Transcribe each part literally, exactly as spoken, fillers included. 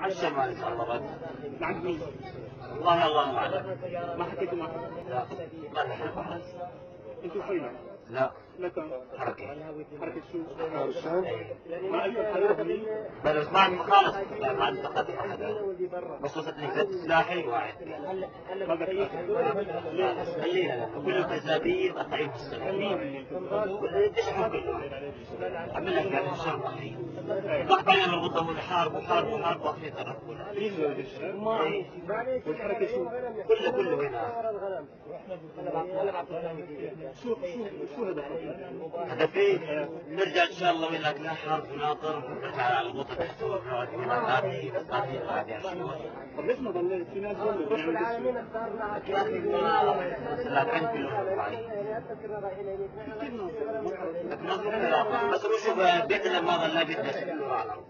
على الشمال ان شاء الله غد. معك مين؟ والله الله اعلم. ما حكيتوا معه؟ لا ما نحن خلاص. انتوا فين؟ لا متى؟ حركة. حركة شو؟ فرسان. ما قلت حضرتك مين؟ بس ما عندي خالص ما عندي تقدم أحد. بس وصلتني كتب سلاحي واحد. ما بدك خلينا كل الكذابين قطعين السنة. ليش حرب عمل لك يعني الشر أخي. ضحك علينا الغضب والحرب وحرب وحرب وأخي تركونا. مين زوج الشر؟ والحركة شو؟ كله كله هنا. شو شو شو هدفك؟ هدفي نرجع إن شاء الله من لك لا حرب ولا ضرب ونرجع على الغضب تحت والحرب هذه بس هذه قاعدة شوي. طب ليش ما ضليت في ناس ضلوا بيعملوا يا أخي ما لا كان كله معي. بس هو شوف بيتنا ما ظل بيتنا شكله أعلم.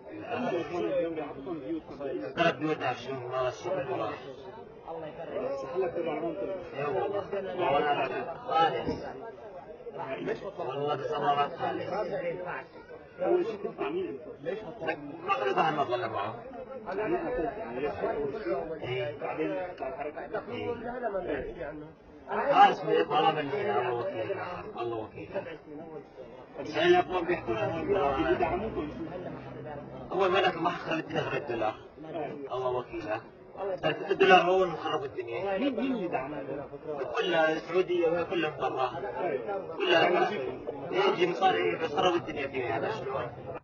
ثلاث بيوت عشان ما الشغل وراح. سحلك تبع المنطقة. يا والله وأنا خالص. والله بصراحة خالص. أول شيء تدفع مين أنت؟ ليش هتطلع؟ ما أقدر أفهم ما ظل معه. يعني هتدفع يعني ليش أول شيء؟ بعدين تطلع الحركة. خالص من طلب الله وكيل الله وكيل. عشان يقوم بيحكوا هو الملك ما خلت نهر الدولار. الله وكيله. الدولار هو اللي خرب الدنيا. مين مين اللي دعمنا؟ كلها السعودية وكلها برا. كلها يجي مصاري بس خرب الدنيا فيها هذا شلون.